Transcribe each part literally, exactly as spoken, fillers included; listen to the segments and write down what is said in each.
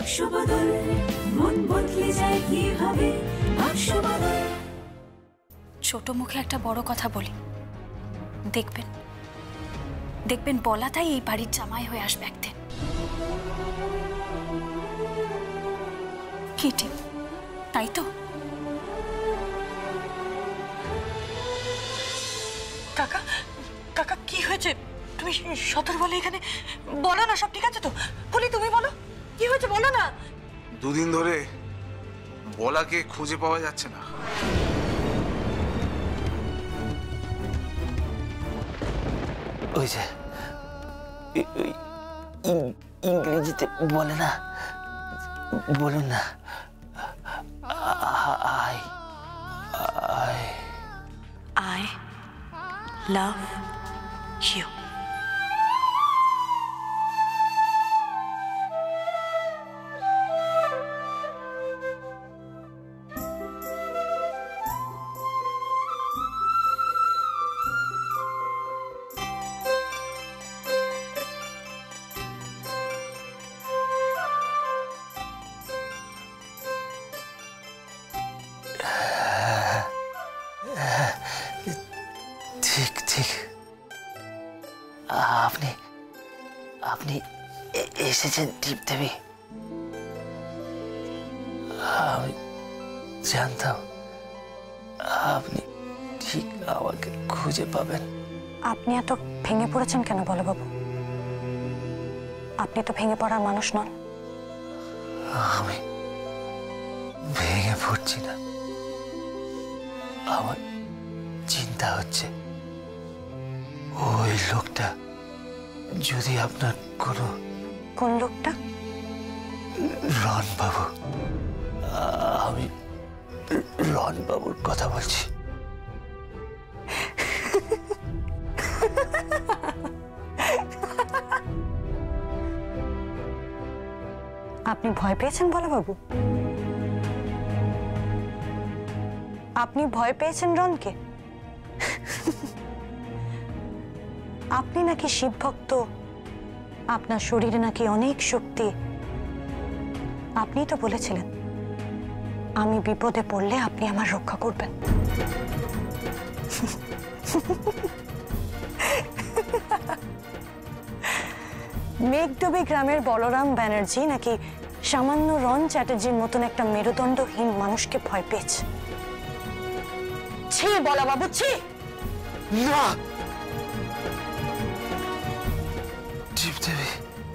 বাক্সবদল মন বদলে যায় কিভাবে বাক্সবদল। ছোট মুখে একটা বড় কথা বলি, দেখবেন দেখবেন বলাটাই এই বাড়ির জামাই হয়ে আসবে একদিন। কি ঠিক তাই তো? কাকা কাকা কি হয়েছে? তুমি সদর বলে এখানে বলো না, সব ঠিক আছে তো? বলি তুমি বলো কি হয়েছে, বলো না। দুদিন ধরে বলাকে খুঁজে পাওয়া যাচ্ছে না। ওই যে ইংরেজিতে বলে না, বলুন না, I I I love you. ঠিক ঠিক, আপনি আপনি এসেছেন টিপ দেবী। আমি জানতাম আপনি ঠিক আমাকে খুঁজে পাবেন। আপনি এত ভেঙে পড়েছেন কেন বলো বাবু? আপনি তো ভেঙে পড়ার মানুষ নন। আমি ভেঙে পড়ছি না, আমার চিন্তা হচ্ছে ওই লোকটা যদি আপনার কোনো... কোন লোকটা? রন বাবু, আমি রন বাবুর কথা বলছি। আপনি ভয় পেয়েছেন বলো বাবু? আপনি ভয় পেয়েছেন রনকে? আপনি নাকি শিব ভক্ত, আপনার শরীরে নাকি অনেক শক্তি। আপনি তো বলেছিলেন আমি বিপদে পড়লে আপনি আমার রক্ষা করবেন। মেঘডুবি গ্রামের বলরাম ব্যানার্জি নাকি সামান্য রন চ্যাটার্জির মতন একটা মেরুদণ্ডহীন মানুষকে ভয় পেয়েছে। ছি বলা বাবু, ছি। না টিপ দেবী,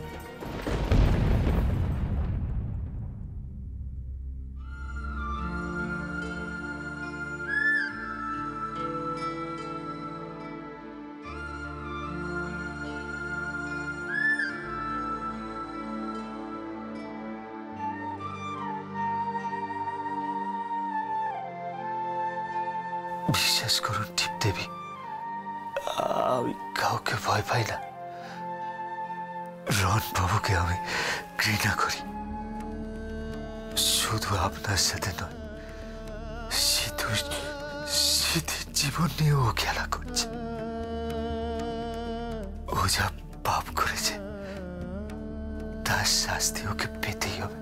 বিশ্বাস করুন টিপ দেবী, আমি কাউকে ভয় পাই না। রন বাবুকে আমি ঘৃণা করি, শুধু আপনার সাথে নয়, সিধুর সিদ্ধির জীবন নিয়ে ও খেলা করছে। ও যা পাপ করেছে তার শাস্তি ওকে পেতেই হবে।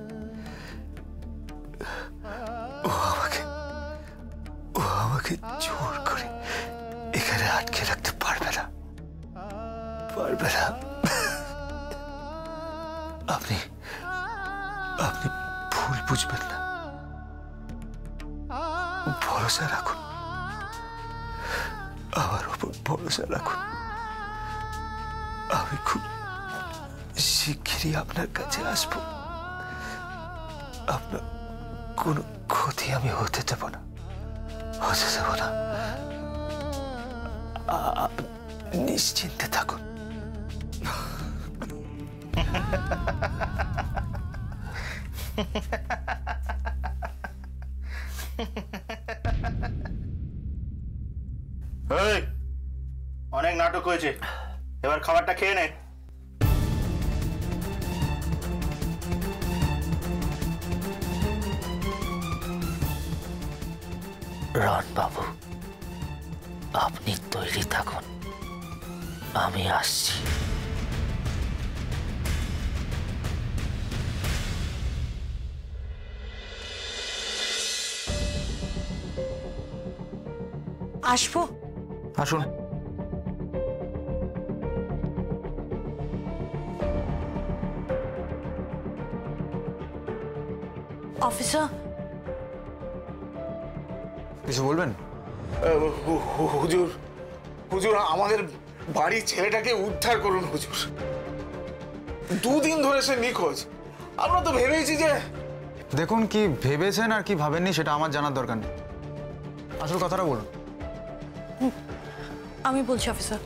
ও আমাকে ও আমাকে জোর করে এখানে আটকে রাখতে পারবে না, পারবে না। আপনি আপনি ভুল বুঝবেন না, ভরসা রাখুন, আমার উপর ভরসা রাখুন। আমি খুব শিগগিরই আপনার কাছে আসব। আপনার কোনো ক্ষতি আমি হতে দেব না, হতে দেব না। নিশ্চিন্তে থাকুন। অনেক নাটক হয়েছে, এবার খাবারটা খেয়ে নে। রন বাবু, আপনি তৈরি থাকুন, আমি আসছি। আসবো? আসুন। অফিসার, কিছু বলবেন? হুজুর হুজুর আমাদের বাড়ির ছেলেটাকে উদ্ধার করুন হুজুর। দুদিন ধরে সে নিখোঁজ। আমরা তো ভেবেছি যে... দেখুন, কি ভেবেছেন আর কি ভাবেননি সেটা আমার জানার দরকার নেই, আসল কথাটা বলুন। আমি বলছি অফিসার।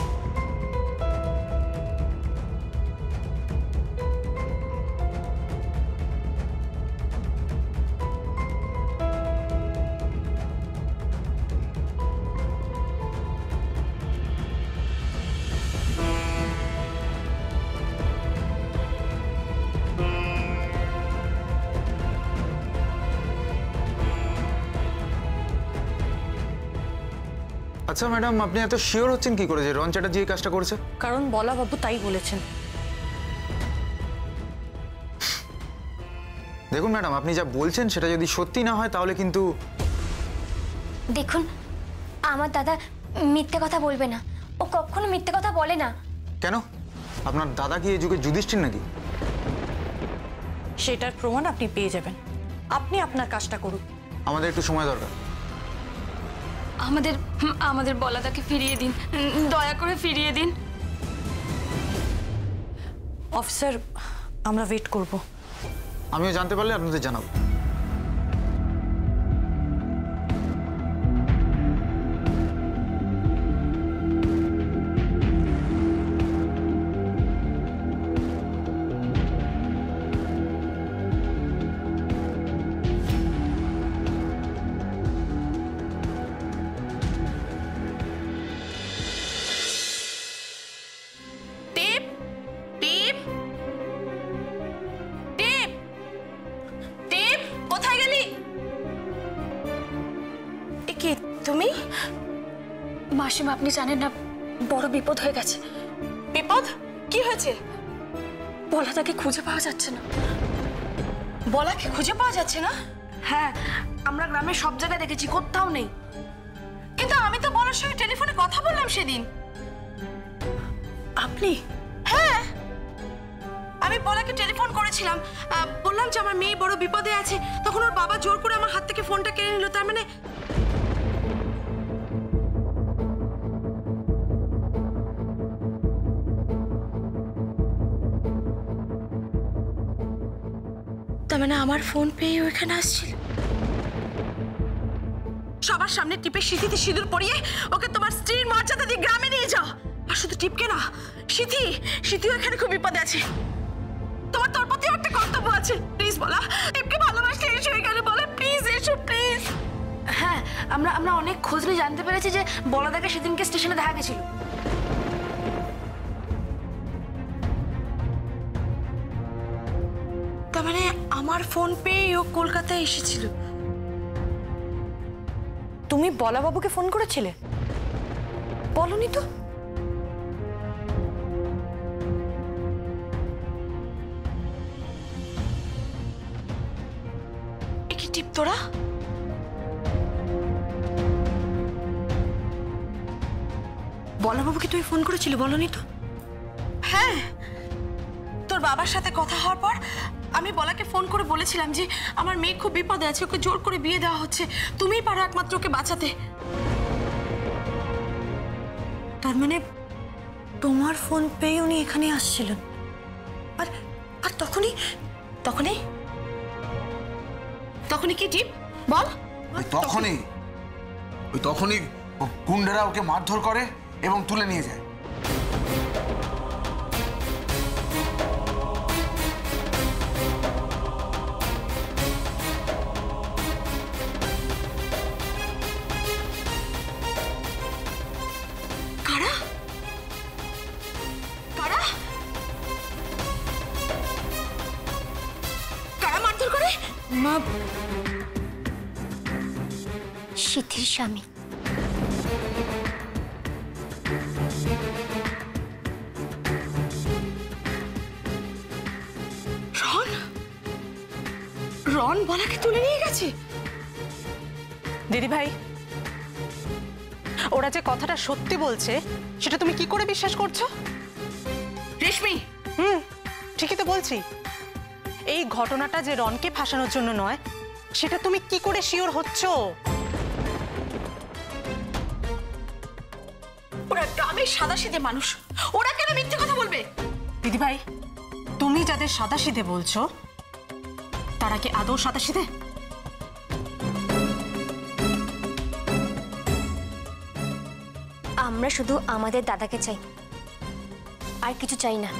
আচ্ছা ম্যাডাম, আপনি এত শিওর হচ্ছেন কি করে যে রন চ্যাটার্জি এই কাজটা করেছে? কারণ বলা বাবু তাই বলেছেন। দেখুন ম্যাডাম, আপনি যা বলছেন সেটা যদি সত্যি না হয় তাহলে কিন্তু... দেখুন, আমার দাদা মিথ্যে কথা বলবে না, ও কখনো মিথ্যে কথা বলে না। কেন? আপনার দাদা কি এই যুগে যুধিষ্ঠির নাকি? সেটার প্রমাণ আপনি পেয়ে যাবেন। আপনি আপনার কাজটা করুন। আমাদের একটু সময় দরকার। আমাদের আমাদের বলাদাকে ফিরিয়ে দিন, দয়া করে ফিরিয়ে দিন। অফিসার, আমরা ওয়েট করব। আমিও জানতে পারলে আপনাদের জানাবো। তুমি? মাসিমা, আপনি জানেন না বড় বিপদ হয়ে গেছে। বিপদ? কি হয়েছে? বলাদাকে খুঁজে পাওয়া যাচ্ছে না। বলাকে খুঁজে পাওয়া যাচ্ছে না? হ্যাঁ, আমরা গ্রামের সব জায়গায় দেখেছি, কোথাও নেই। কিন্তু আমি তো বলার সঙ্গে টেলিফোনে কথা বললাম সেদিন। আপনি? হ্যাঁ, আমি বলাকে টেলিফোন করেছিলাম, বললাম যে আমার মেয়ে বড় বিপদে আছে। তখন ওর বাবা জোর করে আমার হাত থেকে ফোনটা কেড়ে নিল। তার মানে তার মানে আমার ফোন পেয়ে ওইখানে আসছিল। সবার সামনে টিপে সিঁথিতে সিঁদুর পরিয়ে ওকে তোমার স্ত্রীর মর্যাদা দিয়ে গ্রামে নিয়ে যাও। আর শুধু টিপকে না, সিঁথি সিঁথিও এখানে খুব বিপদে আছে। তোমার তোর প্রতিও একটা কর্তব্য আছে। প্লিজ বলা, টিপকে ভালোবাসলে এসো এখানে। বলা, প্লিজ এসো, প্লিজ। হ্যাঁ, আমরা আমরা অনেক খোঁজ নিয়ে জানতে পেরেছি যে বলাদাকে সেদিনকে স্টেশনে দেখা গেছিল। তার মানে আমার ফোন পেয়ে ও কলকাতায় এসেছিল। তুমি বলা বাবুকে ফোন করেছিলে? বলনি তো। কি টিপ তোরা? বলা বাবুকে তুই ফোন করেছিলি? বলনি তো। হ্যাঁ, তোর বাবার সাথে কথা হওয়ার পর আমি বলাকে ফোন করে বলেছিলাম যে আমার মেয়ে খুব বিপদে আছে, ওকে জোর করে বিয়ে দেওয়া হচ্ছে, তুমিই পারো একমাত্র ওকে বাঁচাতে। তার মানে তোমার ফোন পেয়ে উনি এখানে আসছিলেন? আর আর তখনই তখনই তখনই কি টিপ বল? ওই তখনই ওই তখনই গুন্ডারা ওকে মারধর করে এবং তুলে নিয়ে যায়। কারা কারা কারা মারধর করে? মা, সিথির স্বামী। রন রন বলাকে তুলে নিয়ে গেছে। দিদি ভাই, ওরা যে কথাটা সত্যি বলছে সেটা তুমি কি করে বিশ্বাস করছো? রেশমি, হুম ঠিকই তো বলছি। এই ঘটনাটা যে রনকে ফাঁসানোর জন্য নয় সেটা তুমি কি করে শিওর হচ্ছ? ওরা গ্রামের সাদাসিধে মানুষ, ওরা কেন মিথ্যে কথা বলবে? দিদিভাই, তুমি যাদের সাদাসিধে বলছো তারা কি আদৌ সাদাসিধে? আমরা শুধু আমাদের দাদাকে চাই, আর কিছু চাই না।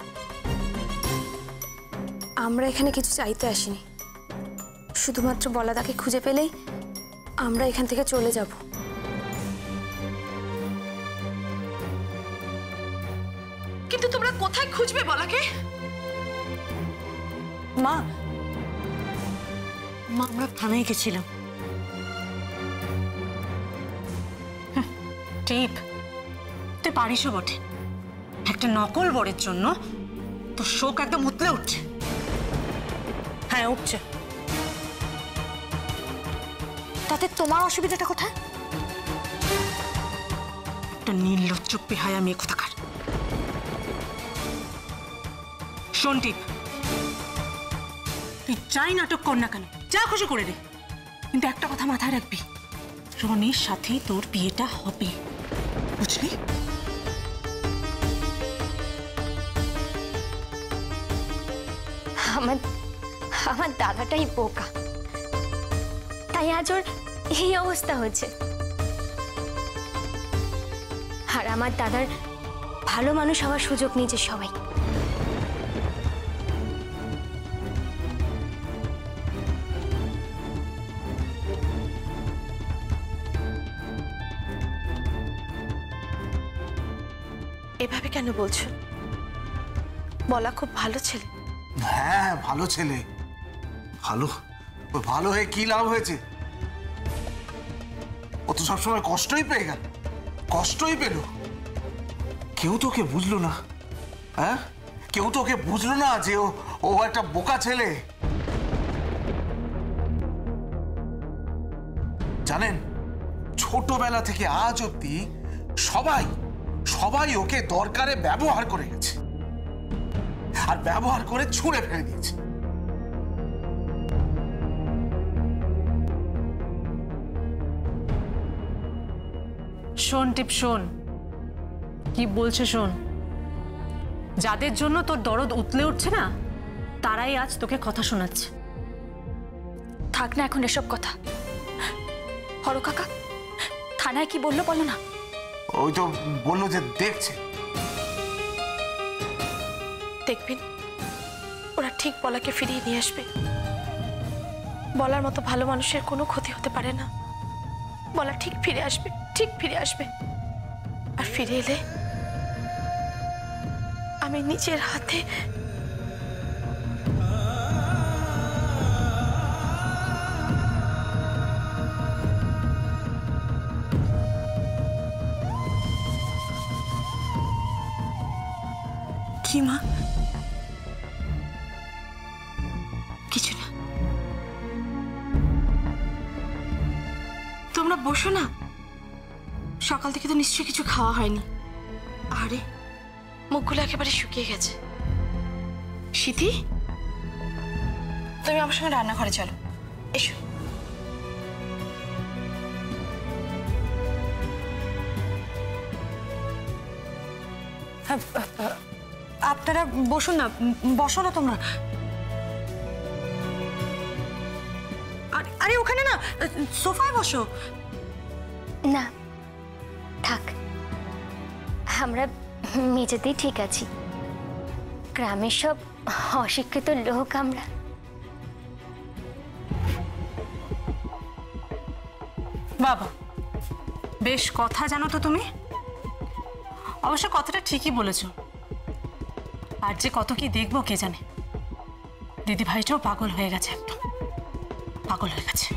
আমরা এখানে কিছু চাইতে আসিনি, শুধুমাত্র বলাদাকে খুঁজে পেলেই আমরা এখান থেকে চলে যাব। কিন্তু তোমরা কোথায় খুঁজবে বলাকে? মা মা আমরা থানায় গেছিলাম। টিপ, তুই পারিসও বটে। একটা নকল বরের জন্য তোর শোক একদম উতলে উঠছে। হ্যাঁ উঠছে। তাতে তোমার অসুবিধাটা কোথায়? একটা নির্লজ্জ বেহায়া মেয়ে কোথাকার। শোন টিপ, তুই যাই নাটক কর না কেন, যা খুশি করে দে, কিন্তু একটা কথা মাথায় রাখবি, রনির সাথে তোর বিয়েটা হবে, বুঝলি? আমার আমার দাদাটাই বোকা, তাই আজ ওর এই অবস্থা হচ্ছে। আর আমার দাদার ভালো মানুষ হওয়ার সুযোগ নিয়েছে সবাই। এভাবে কেন বলছো? বলা খুব ভালো ছেলে। হ্যাঁ ভালো ছেলে, ভালো ভালো হয়ে কি লাভ হয়েছে? ও তো সবসময় কষ্টই পেয়ে গেল, কষ্টই পেল। কেউ তোকে বুঝলো না, হ্যাঁ কেউ তোকে বুঝলো না যে ও ও একটা বোকা ছেলে। জানেন, ছোটবেলা থেকে আজ অব্দি সবাই সবাই ওকে দরকারে ব্যবহার করে গেছে, আর ব্যবহার করে ছুঁড়ে ফেলে দিয়েছে। শোন টিপ, শোন কি বলছে শোন। যাদের জন্য তোর দরদ উতলে উঠছে না, তারাই আজ তোকে কথা শোনাচ্ছে। থাক না এখন এসব কথা। হর কাকা থানায় কি বললো বলো না। ওই তো বললো যে দেখছে। দেখবেন ওরা ঠিক বলাকে ফিরিয়ে নিয়ে আসবে। বলার মতো ভালো মানুষের কোনো ক্ষতি হতে পারে না। বলা ঠিক ফিরে আসবে, ঠিক ফিরে আসবে। আর ফিরে এলে আমি নিজের হাতে কি মা? কিছু না, তোমরা বসো না। সকাল থেকে তো নিশ্চয়ই কিছু খাওয়া হয়নি। আরে মুখগুলো একেবারে শুকিয়ে গেছে। সিথি, তুমি আমার সঙ্গে রান্নাঘরে চলো, এসো। আপনারা বসুন না, বসো না তোমরা। আরে ওখানে না, সোফায় বসো। না থাক, আমরা মেঝেতেই ঠিক আছি। গ্রামের সব অশিক্ষিত লোক আমরা। বাবা বেশ কথা জানো তো তুমি। অবশ্য কথাটা ঠিকই বলেছো। আর যে কত কি দেখবো কে জানে। দিদি ভাইটাও পাগল হয়ে গেছে, একদম পাগল হয়ে গেছে।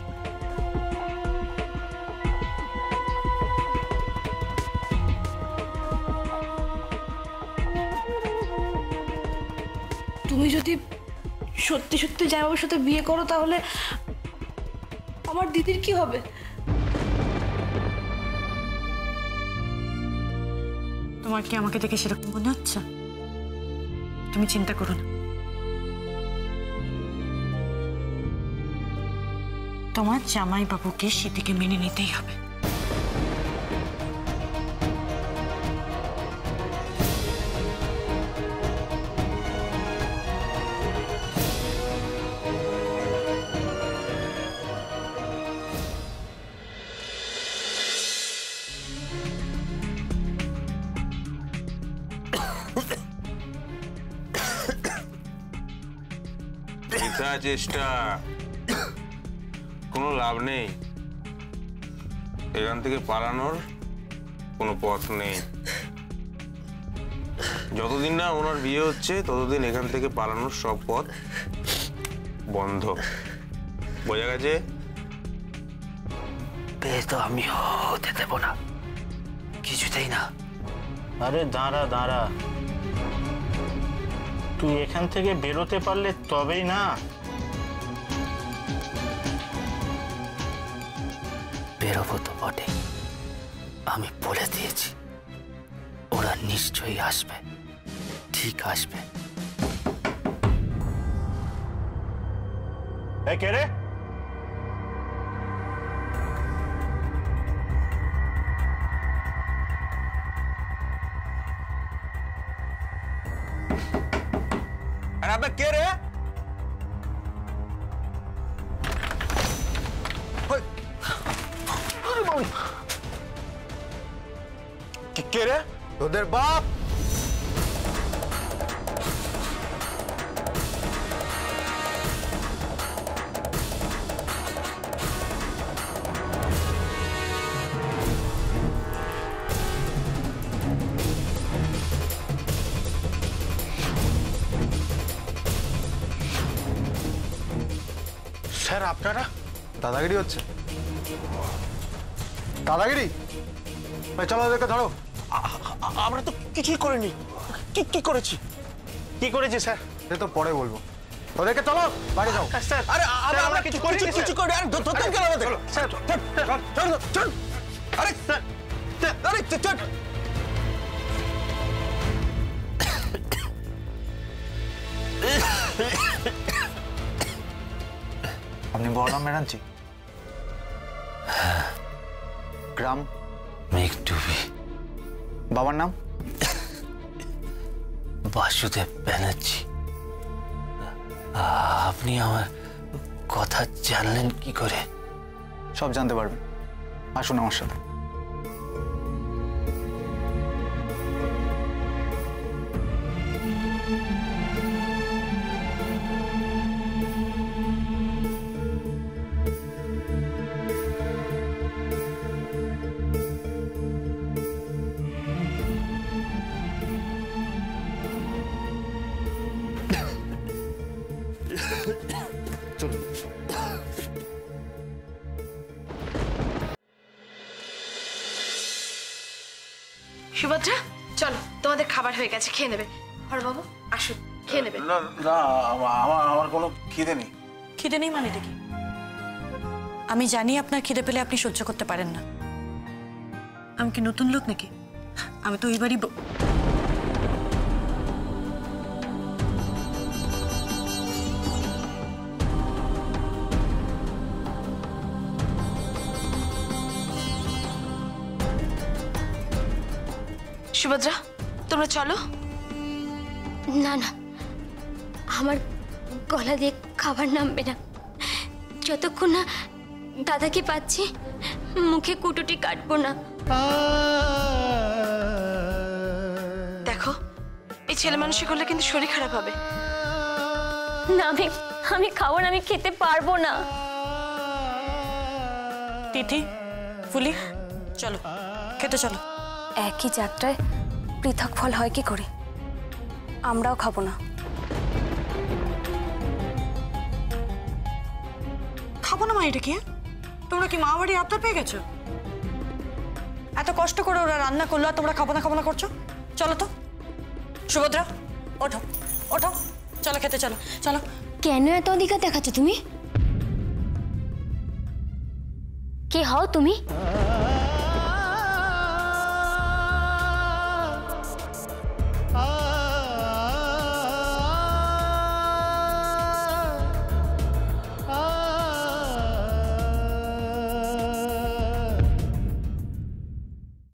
তুমি যদি সত্যি সত্যি জামাইবাবুর সাথে বিয়ে করো তাহলে আমার দিদির কি হবে? তোমার কি আমাকে দেখে সেরকম মনে হচ্ছে? তুমি চিন্তা করো না, তোমার জামাই বাবুকে সেদিকে মেনে নিতেই হবে। চেষ্টা কোনো লাভ নেই, এখান থেকে পালানোর কোনো পথ নেই। যতদিন না ওনার বিয়ে হচ্ছে ততদিন এখান থেকে পালানোর সব পথ বন্ধ। বোঝা গেছে? বিয়ে তো আমি হতে দেব না, কিছুতেই না। আরে দাঁড়া দাঁড়া, তুই এখান থেকে বেরোতে পারলে তবেই না। বেরোবো তো বটে, আমি বলে দিয়েছি ওরা নিশ্চয়ই আসবে, ঠিক আসবে। এই কে রে? আর আপনি কে রে? কে রে? তোদের বাপ? স্যার আপনারা? দাদাগিরি হচ্ছে, দাদাগিরি। ভাই চলো ওদেরকে ধরো। আমরা তো কিছুই করিনি। কি কি করেছি? কি করেছি স্যার? সে তো পরে বলবো। ওদেরকে চলো বাড়ি যাও। স্যার আরে স্যার, আমরা কিছু কিছু কিছু করে আর ধরতে গেল আমাদের। স্যার চল চল। আরে স্যার আরে চল। আপনি বলরাম ব্যানার্জি? গ্রাম? মেঘডুবি। বাবার নাম? বাসুদেব ব্যানার্জি। আপনি আমার কথা জানলেন কি করে? সব জানতে পারবেন, আসুন আমার সাথে। সুভদ্রা চলো, তোমাদের খাবার হয়ে গেছে, খেয়ে নেবে। হরবাবু আসুন, খেয়ে নেবে। না না, আমার আমার কোনো খিদে নেই। খিদে নেই মানে দেখি? আমি জানি আপনার খিদে পেলে আপনি সহ্য করতে পারেন না। আমি কি নতুন লোক নাকি? আমি তো এইবারই সুভদ্রা তোমরা চলো। না না, আমার গলা দিয়ে খাবার নামবে না যতক্ষণ না দাদাকে পাচ্ছি। মুখে কুটুটি কাটবো না। দেখো, এই ছেলে মানুষই করলে কিন্তু শরীর খারাপ হবে। না, আমি আমি খাবো না, আমি খেতে পারবো না। তিথি, ফুলি, চলো খেতে চলো। একই যাত্রায় পৃথক ফল হয় কি করে? আমরাও খাবো না। খাবো না মানে এটা কি? তোমরা কি মা বাড়ি আত্মা পেয়ে গেছো? এত কষ্ট করে ওরা রান্না করলো আর তোমরা খাবো না খাবো না করছো? চলো তো সুভদ্রা, ওঠো ওঠো, চলো খেতে চলো। চলো। কেন এত অধিকার দেখাচ্ছ তুমি? কে হও তুমি?